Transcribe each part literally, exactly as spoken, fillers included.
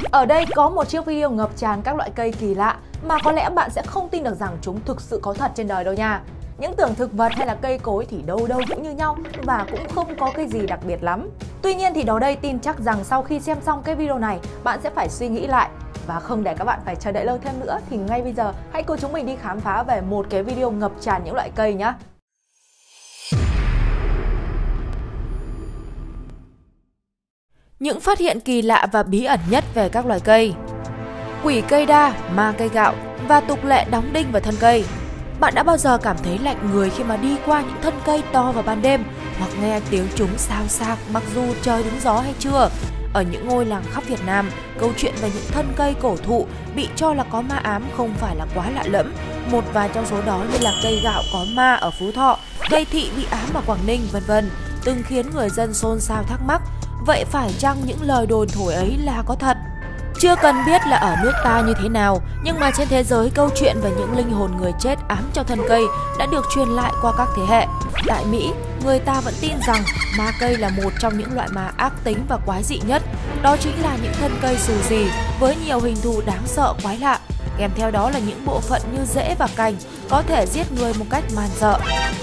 Ở đây có một chiếc video ngập tràn các loại cây kỳ lạ mà có lẽ bạn sẽ không tin được rằng chúng thực sự có thật trên đời đâu nha. Những tưởng thực vật hay là cây cối thì đâu đâu cũng như nhau và cũng không có cái gì đặc biệt lắm. Tuy nhiên thì đó đây tin chắc rằng sau khi xem xong cái video này, bạn sẽ phải suy nghĩ lại. Và không để các bạn phải chờ đợi lâu thêm nữa thì ngay bây giờ hãy cùng chúng mình đi khám phá về một cái video ngập tràn những loại cây nhé. Những phát hiện kỳ lạ và bí ẩn nhất về các loài cây. Quỷ cây đa, ma cây gạo và tục lệ đóng đinh vào thân cây. Bạn đã bao giờ cảm thấy lạnh người khi mà đi qua những thân cây to vào ban đêm hoặc nghe tiếng chúng xao xạc mặc dù trời đứng gió hay chưa? Ở những ngôi làng khắp Việt Nam, câu chuyện về những thân cây cổ thụ bị cho là có ma ám không phải là quá lạ lẫm. Một vài trong số đó như là cây gạo có ma ở Phú Thọ, cây thị bị ám ở Quảng Ninh, vân vân, từng khiến người dân xôn xao thắc mắc. Vậy phải chăng những lời đồn thổi ấy là có thật? Chưa cần biết là ở nước ta như thế nào, nhưng mà trên thế giới câu chuyện về những linh hồn người chết ám trong thân cây đã được truyền lại qua các thế hệ. Tại Mỹ, người ta vẫn tin rằng ma cây là một trong những loại ma ác tính và quái dị nhất. Đó chính là những thân cây xù xì với nhiều hình thù đáng sợ quái lạ. Kèm theo đó là những bộ phận như rễ và cành có thể giết người một cách man rợ.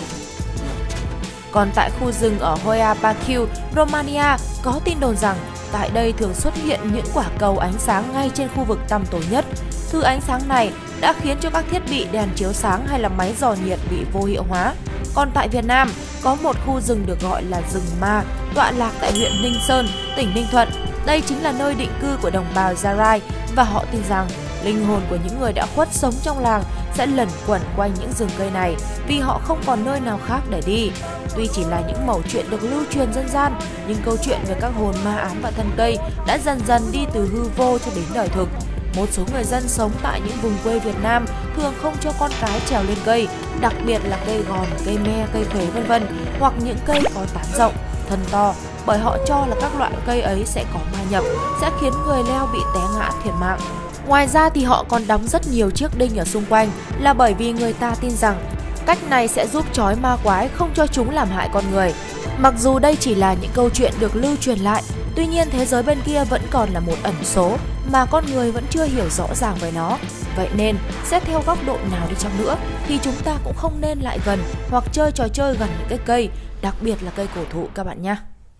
Còn tại khu rừng ở Hoia Baciu, Romania, có tin đồn rằng tại đây thường xuất hiện những quả cầu ánh sáng ngay trên khu vực tăm tối nhất. Thứ ánh sáng này đã khiến cho các thiết bị đèn chiếu sáng hay là máy dò nhiệt bị vô hiệu hóa. Còn tại Việt Nam, có một khu rừng được gọi là rừng ma, tọa lạc tại huyện Ninh Sơn, tỉnh Ninh Thuận. Đây chính là nơi định cư của đồng bào Gia Rai và họ tin rằng linh hồn của những người đã khuất sống trong làng sẽ lẩn quẩn quanh những rừng cây này vì họ không còn nơi nào khác để đi. Tuy chỉ là những mẩu chuyện được lưu truyền dân gian, nhưng câu chuyện về các hồn ma ám và thân cây đã dần dần đi từ hư vô cho đến đời thực. Một số người dân sống tại những vùng quê Việt Nam thường không cho con cái trèo lên cây, đặc biệt là cây gòn, cây me, cây khế vân vân, hoặc những cây có tán rộng, thân to, bởi họ cho là các loại cây ấy sẽ có ma nhập, sẽ khiến người leo bị té ngã thiệt mạng. Ngoài ra thì họ còn đóng rất nhiều chiếc đinh ở xung quanh là bởi vì người ta tin rằng cách này sẽ giúp trói ma quái không cho chúng làm hại con người. Mặc dù đây chỉ là những câu chuyện được lưu truyền lại, tuy nhiên thế giới bên kia vẫn còn là một ẩn số mà con người vẫn chưa hiểu rõ ràng về nó. Vậy nên, xét theo góc độ nào đi chăng nữa thì chúng ta cũng không nên lại gần hoặc chơi trò chơi gần những cái cây, đặc biệt là cây cổ thụ các bạn nhé.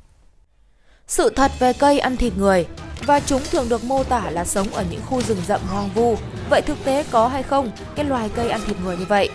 Sự thật về cây ăn thịt người, và chúng thường được mô tả là sống ở những khu rừng rậm hoang vu. Vậy thực tế có hay không cái loài cây ăn thịt người như vậy?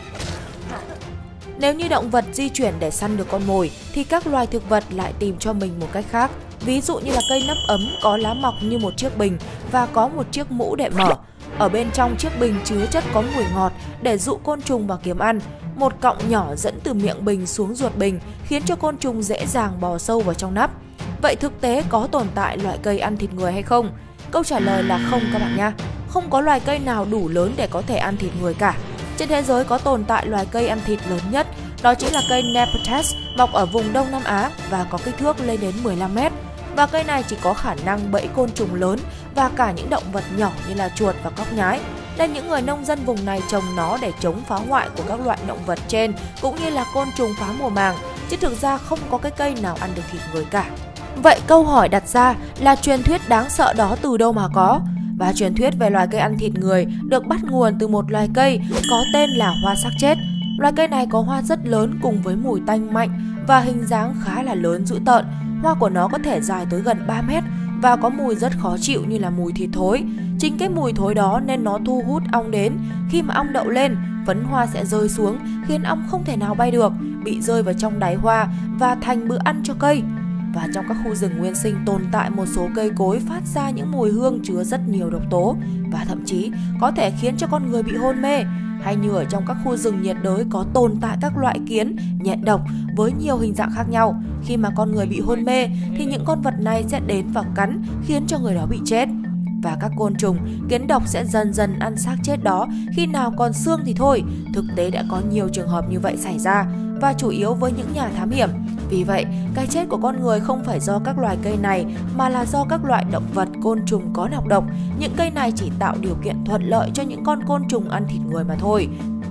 Nếu như động vật di chuyển để săn được con mồi thì các loài thực vật lại tìm cho mình một cách khác. Ví dụ như là cây nắp ấm có lá mọc như một chiếc bình và có một chiếc mũ để mở. Ở bên trong chiếc bình chứa chất có mùi ngọt để dụ côn trùng vào kiếm ăn. Một cọng nhỏ dẫn từ miệng bình xuống ruột bình khiến cho côn trùng dễ dàng bò sâu vào trong nắp. Vậy thực tế có tồn tại loại cây ăn thịt người hay không? Câu trả lời là không các bạn nha. Không có loài cây nào đủ lớn để có thể ăn thịt người cả. Trên thế giới có tồn tại loài cây ăn thịt lớn nhất, đó chính là cây Nephthys mọc ở vùng Đông Nam Á và có kích thước lên đến mười lăm mét. Và cây này chỉ có khả năng bẫy côn trùng lớn và cả những động vật nhỏ như là chuột và cóc nhái. Nên những người nông dân vùng này trồng nó để chống phá hoại của các loại động vật trên cũng như là côn trùng phá mùa màng, chứ thực ra không có cái cây nào ăn được thịt người cả. Vậy câu hỏi đặt ra là truyền thuyết đáng sợ đó từ đâu mà có? Và truyền thuyết về loài cây ăn thịt người được bắt nguồn từ một loài cây có tên là hoa xác chết. Loài cây này có hoa rất lớn cùng với mùi tanh mạnh và hình dáng khá là lớn dữ tợn. Hoa của nó có thể dài tới gần ba mét và có mùi rất khó chịu như là mùi thịt thối. Chính cái mùi thối đó nên nó thu hút ong đến. Khi mà ong đậu lên, phấn hoa sẽ rơi xuống khiến ong không thể nào bay được, bị rơi vào trong đáy hoa và thành bữa ăn cho cây. Và trong các khu rừng nguyên sinh tồn tại một số cây cối phát ra những mùi hương chứa rất nhiều độc tố và thậm chí có thể khiến cho con người bị hôn mê. Hay như ở trong các khu rừng nhiệt đới có tồn tại các loại kiến, nhện độc với nhiều hình dạng khác nhau. Khi mà con người bị hôn mê thì những con vật này sẽ đến và cắn khiến cho người đó bị chết. Và các côn trùng, kiến độc sẽ dần dần ăn xác chết đó, khi nào còn xương thì thôi. Thực tế đã có nhiều trường hợp như vậy xảy ra và chủ yếu với những nhà thám hiểm. Vì vậy, cái chết của con người không phải do các loài cây này mà là do các loại động vật côn trùng có nọc độc. Những cây này chỉ tạo điều kiện thuận lợi cho những con côn trùng ăn thịt người mà thôi.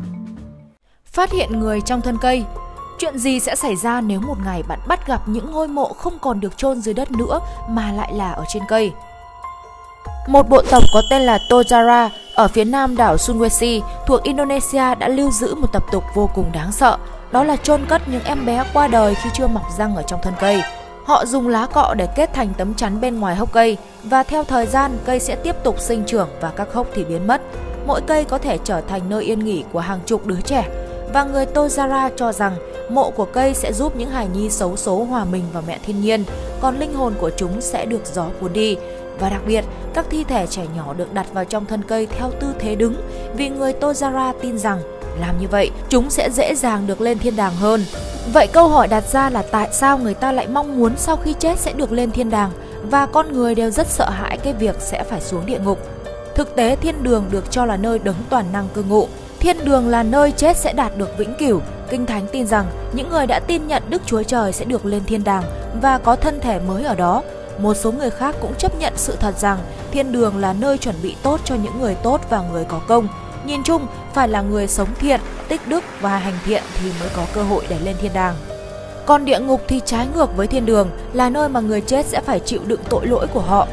Phát hiện người trong thân cây. Chuyện gì sẽ xảy ra nếu một ngày bạn bắt gặp những ngôi mộ không còn được chôn dưới đất nữa mà lại là ở trên cây? Một bộ tộc có tên là Tozara ở phía nam đảo Sulawesi thuộc Indonesia đã lưu giữ một tập tục vô cùng đáng sợ. Đó là chôn cất những em bé qua đời khi chưa mọc răng ở trong thân cây. Họ dùng lá cọ để kết thành tấm chắn bên ngoài hốc cây và theo thời gian cây sẽ tiếp tục sinh trưởng và các hốc thì biến mất. Mỗi cây có thể trở thành nơi yên nghỉ của hàng chục đứa trẻ. Và người Tozara cho rằng mộ của cây sẽ giúp những hài nhi xấu số hòa mình vào mẹ thiên nhiên, còn linh hồn của chúng sẽ được gió cuốn đi. Và đặc biệt, các thi thể trẻ nhỏ được đặt vào trong thân cây theo tư thế đứng vì người Tozara tin rằng làm như vậy chúng sẽ dễ dàng được lên thiên đàng hơn. Vậy câu hỏi đặt ra là tại sao người ta lại mong muốn sau khi chết sẽ được lên thiên đàng và con người đều rất sợ hãi cái việc sẽ phải xuống địa ngục. Thực tế thiên đường được cho là nơi đấng toàn năng cư ngụ. Thiên đường là nơi chết sẽ đạt được vĩnh cửu. Kinh Thánh tin rằng những người đã tin nhận Đức Chúa Trời sẽ được lên thiên đàng và có thân thể mới ở đó. Một số người khác cũng chấp nhận sự thật rằng thiên đường là nơi chuẩn bị tốt cho những người tốt và người có công. Nhìn chung, phải là người sống thiện, tích đức và hành thiện thì mới có cơ hội để lên thiên đàng. Còn địa ngục thì trái ngược với thiên đường, là nơi mà người chết sẽ phải chịu đựng tội lỗi của họ.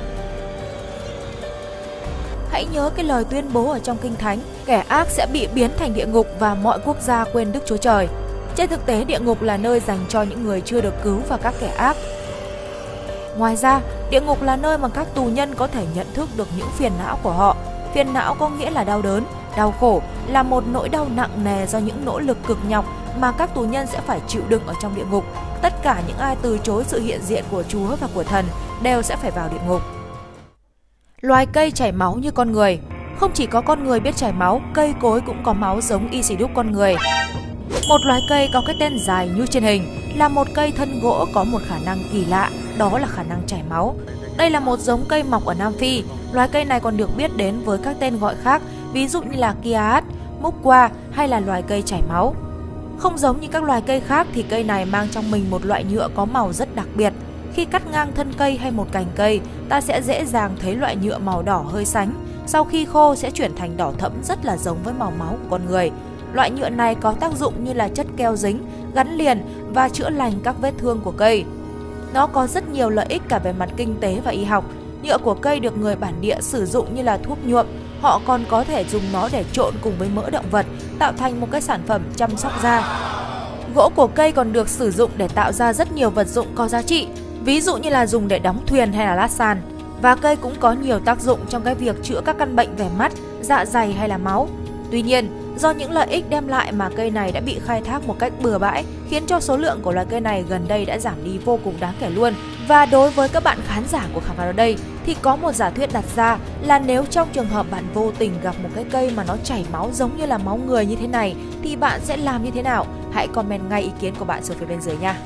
Hãy nhớ cái lời tuyên bố ở trong Kinh Thánh, kẻ ác sẽ bị biến thành địa ngục và mọi quốc gia quên Đức Chúa Trời. Trên thực tế, địa ngục là nơi dành cho những người chưa được cứu và các kẻ ác. Ngoài ra, địa ngục là nơi mà các tù nhân có thể nhận thức được những phiền não của họ. Phiền não có nghĩa là đau đớn, đau khổ, là một nỗi đau nặng nề do những nỗ lực cực nhọc mà các tù nhân sẽ phải chịu đựng ở trong địa ngục. Tất cả những ai từ chối sự hiện diện của Chúa và của Thần đều sẽ phải vào địa ngục. Loài cây chảy máu như con người. Không chỉ có con người biết chảy máu, cây cối cũng có máu giống y xì đúc con người. Một loài cây có cái tên dài như trên hình là một cây thân gỗ có một khả năng kỳ lạ, đó là khả năng chảy máu. Đây là một giống cây mọc ở Nam Phi. Loài cây này còn được biết đến với các tên gọi khác, ví dụ như là kiaat, mukwa hay là loài cây chảy máu. Không giống như các loài cây khác thì cây này mang trong mình một loại nhựa có màu rất đặc biệt. Khi cắt ngang thân cây hay một cành cây, ta sẽ dễ dàng thấy loại nhựa màu đỏ hơi sánh. Sau khi khô sẽ chuyển thành đỏ thẫm rất là giống với màu máu của con người. Loại nhựa này có tác dụng như là chất keo dính, gắn liền và chữa lành các vết thương của cây. Nó có rất nhiều lợi ích cả về mặt kinh tế và y học. Nhựa của cây được người bản địa sử dụng như là thuốc nhuộm. Họ còn có thể dùng nó để trộn cùng với mỡ động vật, tạo thành một cái sản phẩm chăm sóc da. Gỗ của cây còn được sử dụng để tạo ra rất nhiều vật dụng có giá trị, ví dụ như là dùng để đóng thuyền hay là lát sàn. Và cây cũng có nhiều tác dụng trong cái việc chữa các căn bệnh về mắt, dạ dày hay là máu. Tuy nhiên, do những lợi ích đem lại mà cây này đã bị khai thác một cách bừa bãi, khiến cho số lượng của loài cây này gần đây đã giảm đi vô cùng đáng kể luôn. Và đối với các bạn khán giả của Khám Phá ở đây thì có một giả thuyết đặt ra là nếu trong trường hợp bạn vô tình gặp một cái cây mà nó chảy máu giống như là máu người như thế này thì bạn sẽ làm như thế nào? Hãy comment ngay ý kiến của bạn xuống phía bên dưới nha.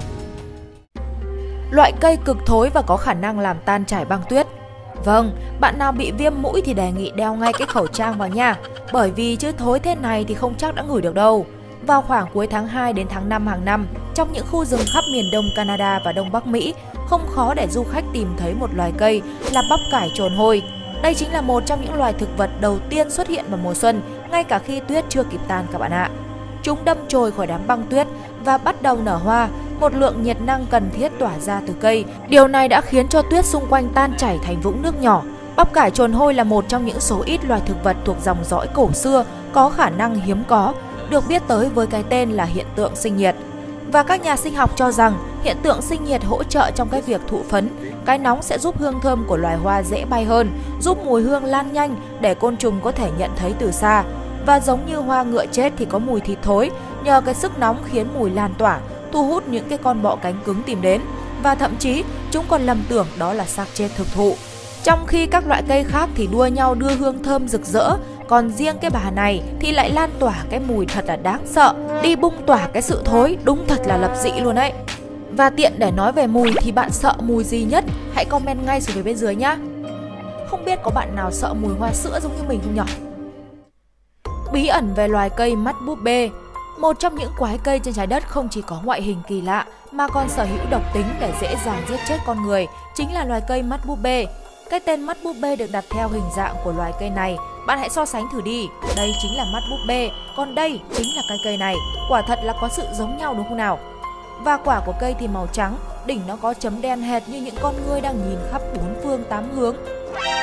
Loại cây cực thối và có khả năng làm tan chảy băng tuyết. Vâng, bạn nào bị viêm mũi thì đề nghị đeo ngay cái khẩu trang vào nha, bởi vì chứ thối thế này thì không chắc đã ngửi được đâu. Vào khoảng cuối tháng hai đến tháng năm hàng năm, trong những khu rừng khắp miền đông Canada và đông bắc Mỹ, không khó để du khách tìm thấy một loài cây là bắp cải trồn hôi. Đây chính là một trong những loài thực vật đầu tiên xuất hiện vào mùa xuân, ngay cả khi tuyết chưa kịp tan các bạn ạ. Chúng đâm chồi khỏi đám băng tuyết và bắt đầu nở hoa, một lượng nhiệt năng cần thiết tỏa ra từ cây. Điều này đã khiến cho tuyết xung quanh tan chảy thành vũng nước nhỏ. Bắp cải trồn hôi là một trong những số ít loài thực vật thuộc dòng dõi cổ xưa có khả năng hiếm có, được biết tới với cái tên là hiện tượng sinh nhiệt. Và các nhà sinh học cho rằng hiện tượng sinh nhiệt hỗ trợ trong cái việc thụ phấn. Cái nóng sẽ giúp hương thơm của loài hoa dễ bay hơn, giúp mùi hương lan nhanh để côn trùng có thể nhận thấy từ xa. Và giống như hoa ngựa chết thì có mùi thịt thối, nhờ cái sức nóng khiến mùi lan tỏa, thu hút những cái con bọ cánh cứng tìm đến. Và thậm chí chúng còn lầm tưởng đó là xác chết thực thụ. Trong khi các loại cây khác thì đua nhau đưa hương thơm rực rỡ, còn riêng cái bà này thì lại lan tỏa cái mùi thật là đáng sợ, đi bung tỏa cái sự thối, đúng thật là lập dị luôn đấy. Và tiện để nói về mùi thì bạn sợ mùi gì nhất? Hãy comment ngay xuống phía bên dưới nhá. Không biết có bạn nào sợ mùi hoa sữa giống như mình không nhỉ? Bí ẩn về loài cây mắt búp bê. Một trong những quái cây trên trái đất không chỉ có ngoại hình kỳ lạ mà còn sở hữu độc tính để dễ dàng giết chết con người, chính là loài cây mắt búp bê. Cái tên mắt búp bê được đặt theo hình dạng của loài cây này. Bạn hãy so sánh thử đi. Đây chính là mắt búp bê, còn đây chính là cái cây này. Quả thật là có sự giống nhau đúng không nào? Và quả của cây thì màu trắng, đỉnh nó có chấm đen hệt như những con ngươi đang nhìn khắp bốn phương tám hướng.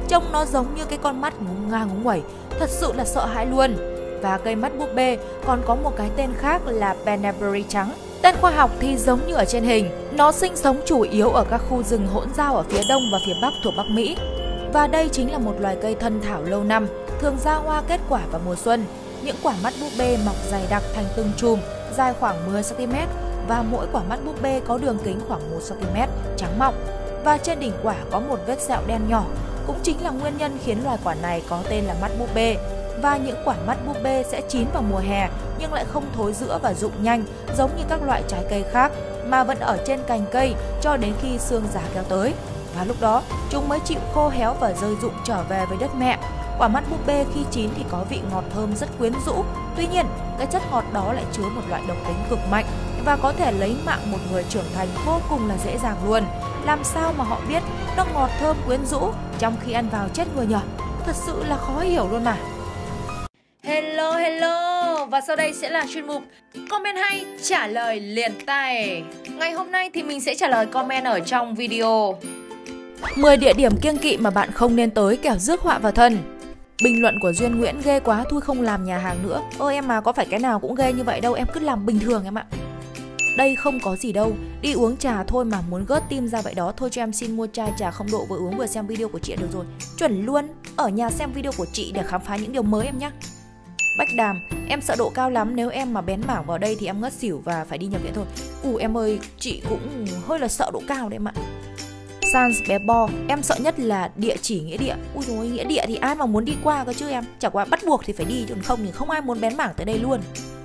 Trông nó giống như cái con mắt ngúng ngang ngúng nguẩy, thật sự là sợ hãi luôn. Và cây mắt búp bê còn có một cái tên khác là Penneberry trắng. Tên khoa học thì giống như ở trên hình, nó sinh sống chủ yếu ở các khu rừng hỗn giao ở phía đông và phía bắc thuộc Bắc Mỹ. Và đây chính là một loài cây thân thảo lâu năm, thường ra hoa kết quả vào mùa xuân. Những quả mắt búp bê mọc dày đặc thành từng chùm, dài khoảng mười xăng ti mét và mỗi quả mắt búp bê có đường kính khoảng một xăng ti mét, trắng mọng. Và trên đỉnh quả có một vết sẹo đen nhỏ, cũng chính là nguyên nhân khiến loài quả này có tên là mắt búp bê. Và những quả mắt búp bê sẽ chín vào mùa hè nhưng lại không thối rữa và rụng nhanh giống như các loại trái cây khác, mà vẫn ở trên cành cây cho đến khi sương già kéo tới. Và lúc đó chúng mới chịu khô héo và rơi rụng trở về với đất mẹ. Quả mắt búp bê khi chín thì có vị ngọt thơm rất quyến rũ. Tuy nhiên, cái chất ngọt đó lại chứa một loại độc tính cực mạnh và có thể lấy mạng một người trưởng thành vô cùng là dễ dàng luôn. Làm sao mà họ biết nó ngọt thơm quyến rũ trong khi ăn vào chết người nhỉ? Thật sự là khó hiểu luôn mà. Hello hello, và sau đây sẽ là chuyên mục comment hay trả lời liền tay. Ngày hôm nay thì mình sẽ trả lời comment ở trong video mười địa điểm kiêng kỵ mà bạn không nên tới kẻo rước họa vào thân. Bình luận của Duyên Nguyễn ghê quá, thôi không làm nhà hàng nữa. Ôi em mà có phải cái nào cũng ghê như vậy đâu, em cứ làm bình thường em ạ. Đây không có gì đâu, đi uống trà thôi mà muốn gớt tim ra vậy đó. Thôi cho em xin mua chai trà không độ vừa uống vừa xem video của chị được rồi. Chuẩn luôn, ở nhà xem video của chị để khám phá những điều mới em nhé. Bách Đàm, em sợ độ cao lắm, nếu em mà bén mảng vào đây thì em ngất xỉu và phải đi nhập viện thôi. Ù em ơi, chị cũng hơi là sợ độ cao đấy em ạ. Sans bé Bo, em sợ nhất là địa chỉ nghĩa địa. Ui dồi, nghĩa địa thì ai mà muốn đi qua cơ chứ em. Chả qua bắt buộc thì phải đi, chứ không thì không ai muốn bén mảng tới đây luôn.